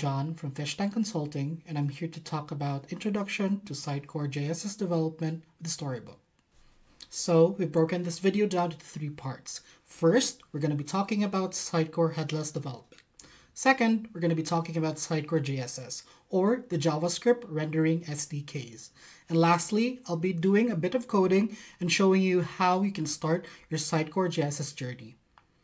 John from Fish Tank Consulting, and I'm here to talk about Introduction to Sitecore JSS Development with Storybook. So we've broken this video down into 3 parts. First, we're going to be talking about Sitecore headless development. Second, we're going to be talking about Sitecore JSS, or the JavaScript rendering SDKs. And lastly, I'll be doing a bit of coding and showing you how you can start your Sitecore JSS journey.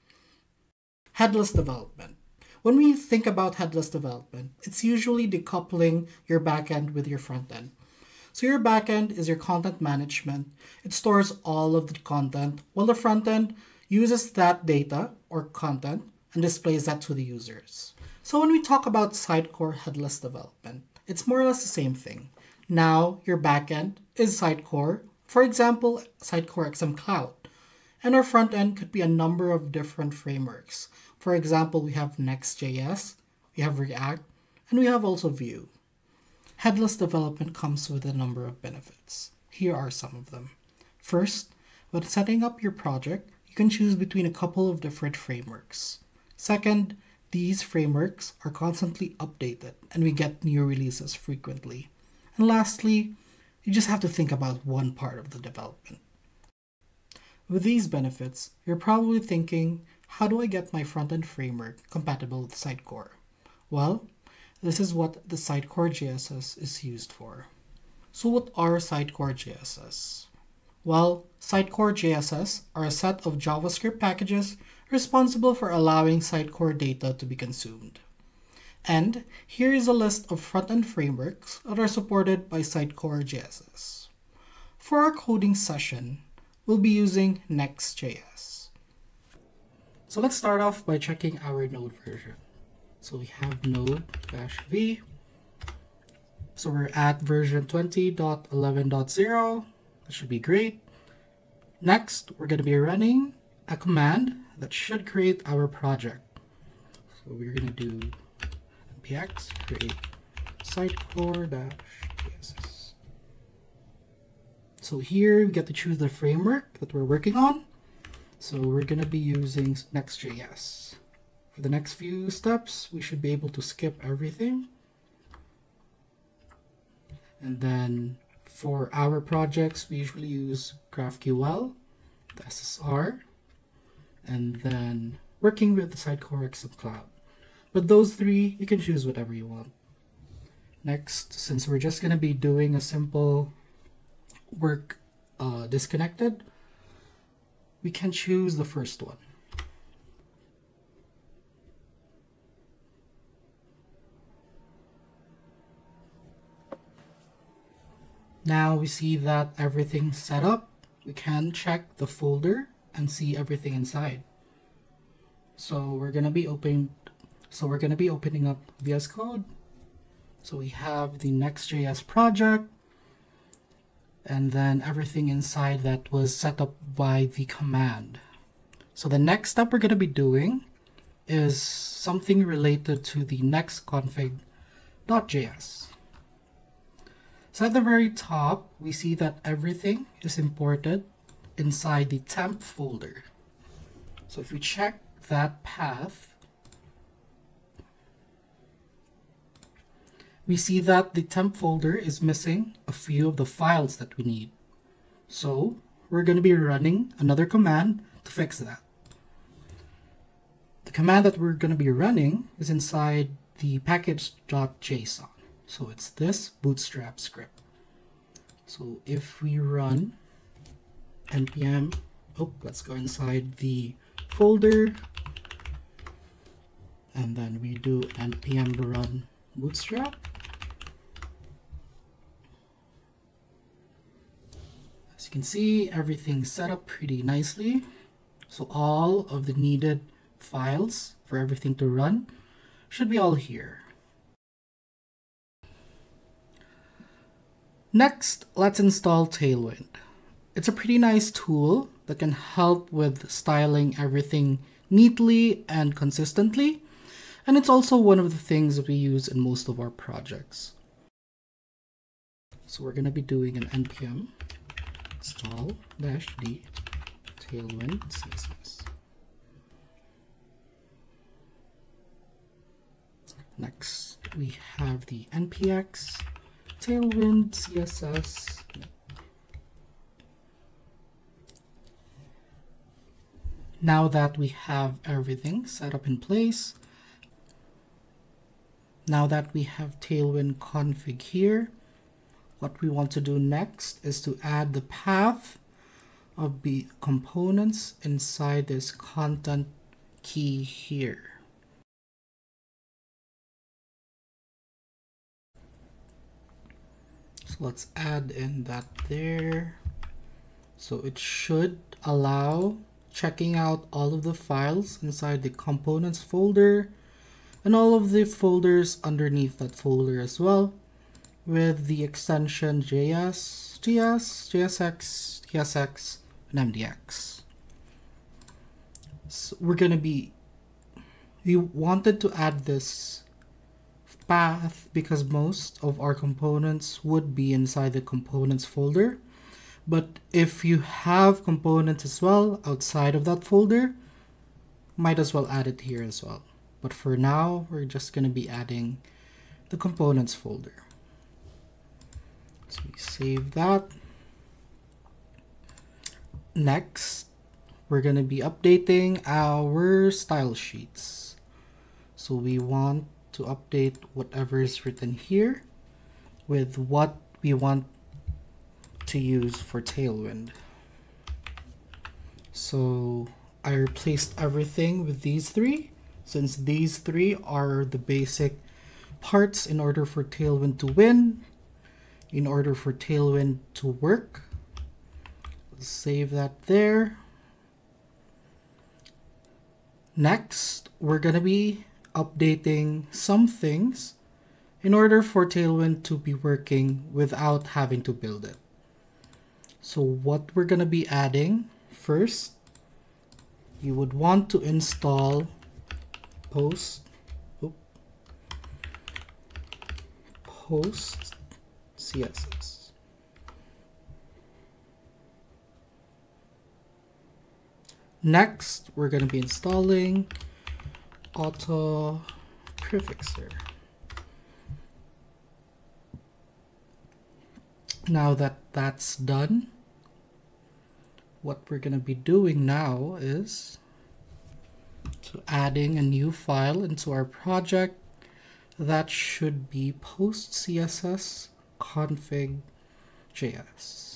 Headless development. When we think about headless development, it's usually decoupling your backend with your frontend. So your backend is your content management. It stores all of the content, while the frontend uses that data or content and displays that to the users. So when we talk about Sitecore headless development, it's more or less the same thing. Now your backend is Sitecore, for example, Sitecore XM Cloud, and our frontend could be a number of different frameworks. For example, we have Next.js, we have React, and we have also Vue. Headless development comes with a number of benefits. Here are some of them. First, when setting up your project, you can choose between a couple of different frameworks. Second, these frameworks are constantly updated and we get new releases frequently. And lastly, you just have to think about one part of the development. With these benefits, you're probably thinking, how do I get my front-end framework compatible with Sitecore? Well, this is what the Sitecore JSS is used for. So what are Sitecore JSS? Well, Sitecore JSS are a set of JavaScript packages responsible for allowing Sitecore data to be consumed. And here is a list of front-end frameworks that are supported by Sitecore JSS. For our coding session, we'll be using Next.js. So let's start off by checking our node version. So we have node-v. So we're at version 20.11.0. That should be great. Next, we're going to be running a command that should create our project. So we're going to do npx create Sitecore-JSS. So here we get to choose the framework that we're working on. So we're going to be using Next.js. For the next few steps, we should be able to skip everything. And then for our projects, we usually use GraphQL, the SSR, and then working with the Sitecore XM Cloud. But those 3, you can choose whatever you want. Next, since we're just going to be doing a simple work disconnected, we can choose the first one. Now we see that everything's set up. We can check the folder and see everything inside. So we're gonna be opening up VS Code. So we have the Next.js project, and then everything inside that was set up by the command. So the next step we're going to be doing is something related to the nextconfig.js. So at the very top, we see that everything is imported inside the temp folder. So if we check that path, we see that the temp folder is missing a few of the files that we need. So we're going to be running another command to fix that. The command that we're going to be running is inside the package.json. So it's this bootstrap script. So if we run npm, let's go inside the folder, and then we do npm run bootstrap. As you can see, everything's set up pretty nicely. So all of the needed files for everything to run should be all here. Next, let's install Tailwind. It's a pretty nice tool that can help with styling everything neatly and consistently. And it's also one of the things that we use in most of our projects. So we're going to be doing an npm install -d Tailwind CSS. Next, we have the npx Tailwind CSS. Now that we have everything set up in place, now that we have Tailwind config here, what we want to do next is to add the path of the components inside this content key here. So let's add in that there. So it should allow checking out all of the files inside the components folder and all of the folders underneath that folder as well, with the extension JS, GS, JSX, TSX, and MDX. So we wanted to add this path because most of our components would be inside the components folder. But if you have components as well outside of that folder, might as well add it here as well. But for now, we're just going to be adding the components folder. So we save that. Next, we're going to be updating our style sheets. So we want to update whatever is written here with what we want to use for Tailwind. So I replaced everything with these three, since these three are the basic parts in order for Tailwind to win, in order for Tailwind to work. Let's save that there. Next, we're going to be updating some things in order for Tailwind to be working without having to build it. So what we're going to be adding first, you would want to install post CSS. Next, we're going to be installing auto prefixer. Now that that's done, what we're going to be doing now is to adding a new file into our project that should be post CSS config JS.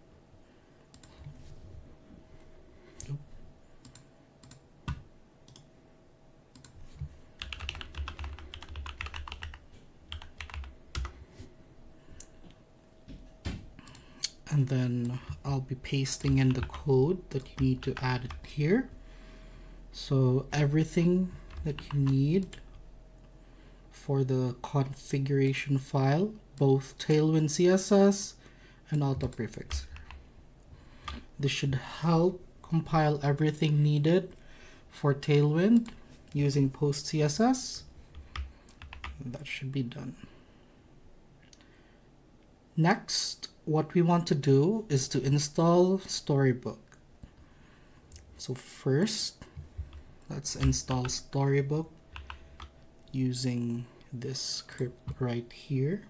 And then I'll be pasting in the code that you need to add it here. So everything that you need for the configuration file, both Tailwind CSS and auto prefixer. This should help compile everything needed for Tailwind using post CSS. That should be done. Next, what we want to do is to install Storybook. So first, let's install Storybook using this script right here.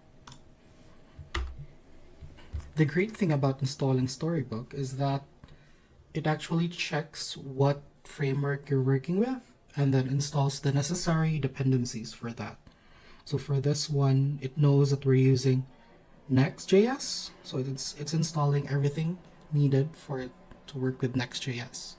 The great thing about installing Storybook is that it actually checks what framework you're working with and then installs the necessary dependencies for that. So for this one, it knows that we're using Next.js, so it's installing everything needed for it to work with Next.js.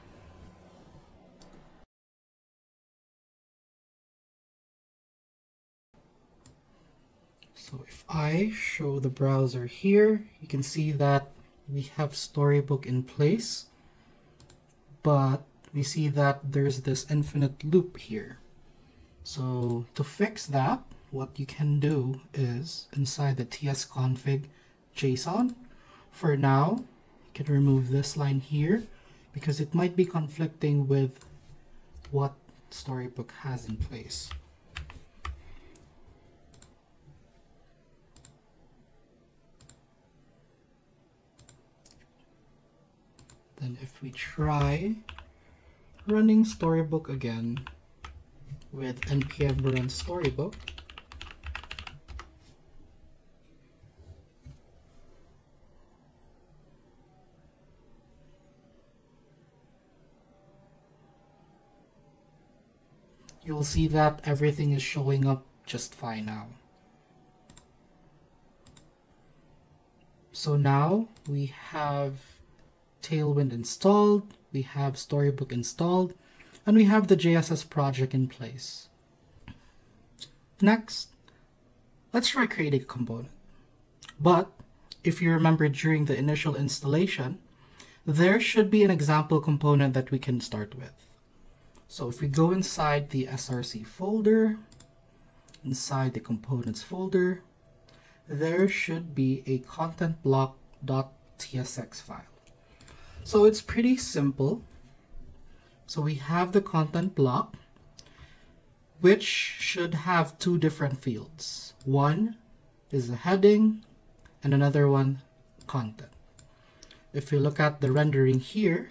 So if I show the browser here, you can see that we have Storybook in place, but we see that there's this infinite loop here. So to fix that, what you can do is inside the tsconfig JSON, for now, you can remove this line here because it might be conflicting with what Storybook has in place. Then if we try running Storybook again with npm run Storybook, you'll see that everything is showing up just fine now. So now we have Tailwind installed, we have Storybook installed, and we have the JSS project in place. Next, let's try creating a component. But if you remember during the initial installation, there should be an example component that we can start with. So if we go inside the SRC folder, inside the components folder, there should be a content block.tsx file. So it's pretty simple. So we have the content block, which should have two different fields. One is the heading and another one content. If we look at the rendering here,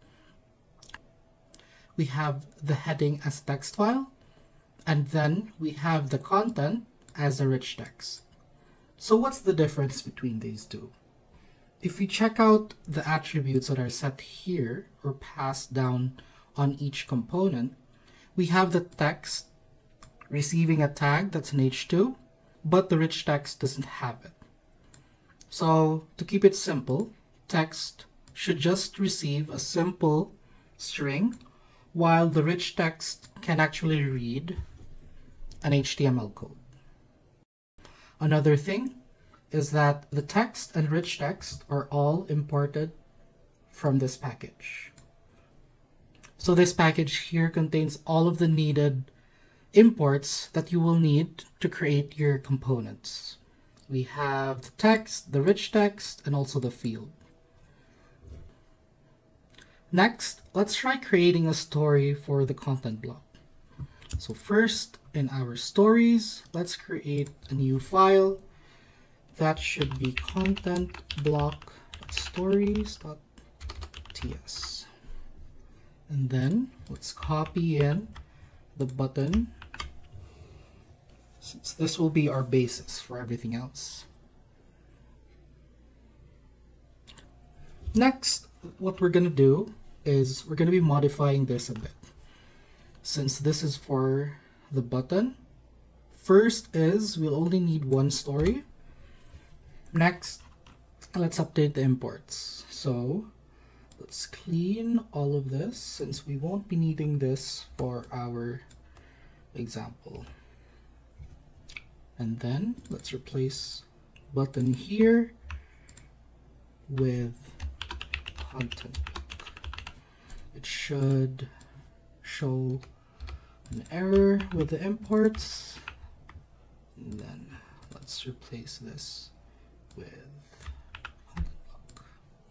we have the heading as text file, and then we have the content as a rich text. So what's the difference between these two? If we check out the attributes that are set here or passed down on each component, we have the text receiving a tag that's an H2, but the rich text doesn't have it. So to keep it simple, text should just receive a simple string, while the rich text can actually read an HTML code. Another thing is that the text and rich text are all imported from this package. So this package here contains all of the needed imports that you will need to create your components. We have the text, the rich text, and also the field. Next, let's try creating a story for the content block. So first, in our stories, let's create a new file. That should be content block stories.ts. And then let's copy in the button, since this will be our basis for everything else. Next, what we're going to do is we're going to be modifying this a bit. Since this is for the button, first is we'll only need one story. Next, let's update the imports. So let's clean all of this since we won't be needing this for our example. And then let's replace button here with content. It should show an error with the imports. And then let's replace this with content block.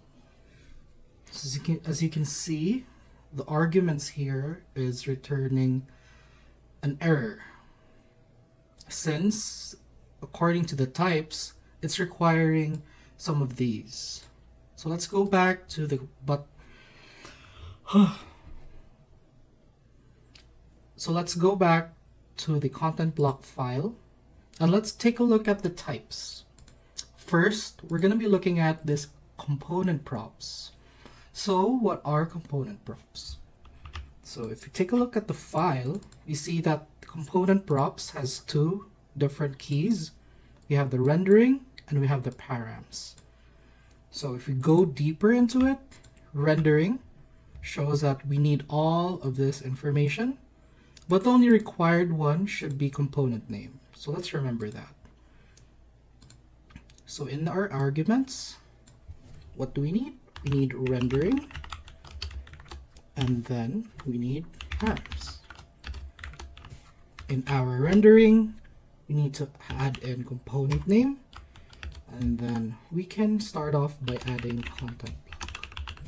So as you can see, the arguments here is returning an error, since according to the types, it's requiring some of these. So let's go back to the So let's go back to the content block file and let's take a look at the types. First, we're going to be looking at this component props. So what are component props? So if you take a look at the file, you see that the component props has two different keys. We have the rendering and we have the params. So if we go deeper into it, rendering shows that we need all of this information, but the only required one should be component name. So let's remember that. So in our arguments, what do we need? We need rendering, and then we need params. In our rendering, we need to add in component name, and then we can start off by adding content block.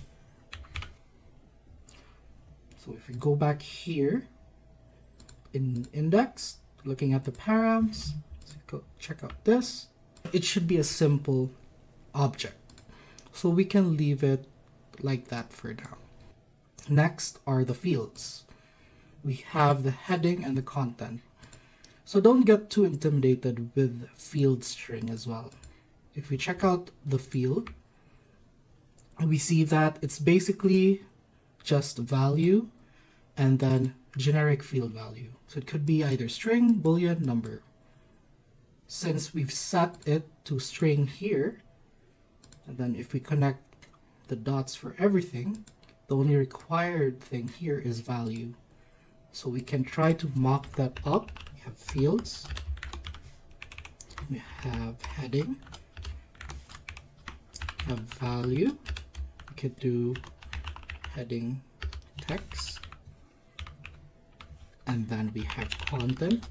So if we go back here in index, looking at the params, so go check out this. It should be a simple object, so we can leave it like that for now. Next are the fields. We have the heading and the content. So don't get too intimidated with field string as well. If we check out the field, we see that it's basically just value and then generic field value. So it could be either string, boolean, number. Since we've set it to string here, and then if we connect the dots for everything, the only required thing here is value. So we can try to mock that up. We have fields, we have heading, we have value, we could do heading text, and then we have content.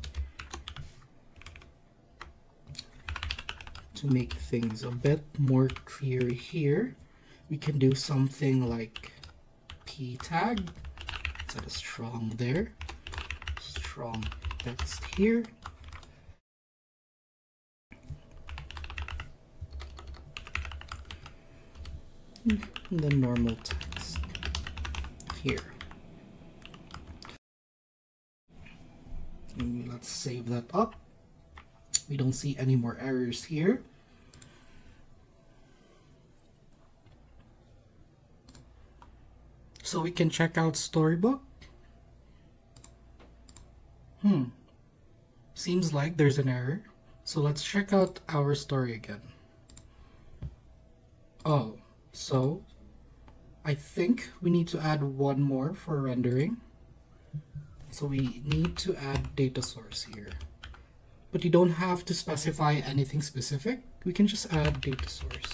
To make things a bit more clear here, we can do something like p tag, set a strong there, strong text here, and then normal text here. And let's save that up. We don't see any more errors here. So we can check out Storybook. Seems like there's an error. So let's check out our story again. Oh, so I think we need to add one more for rendering. So we need to add data source here. But you don't have to specify anything specific. We can just add data source.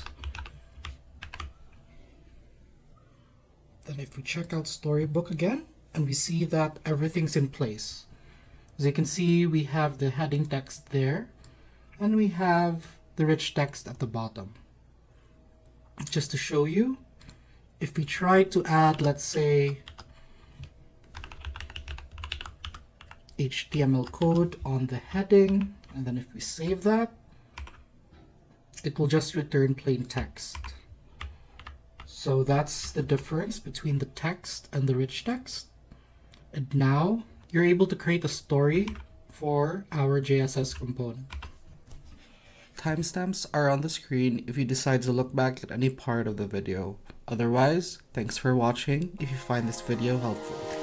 Then if we check out Storybook again, and we see that everything's in place. As you can see, we have the heading text there, and we have the rich text at the bottom. Just to show you, if we try to add, let's say, HTML code on the heading, and then if we save that, it will just return plain text. So that's the difference between the text and the rich text. And now you're able to create a story for our JSS component. Timestamps are on the screen if you decide to look back at any part of the video. Otherwise, thanks for watching if you find this video helpful.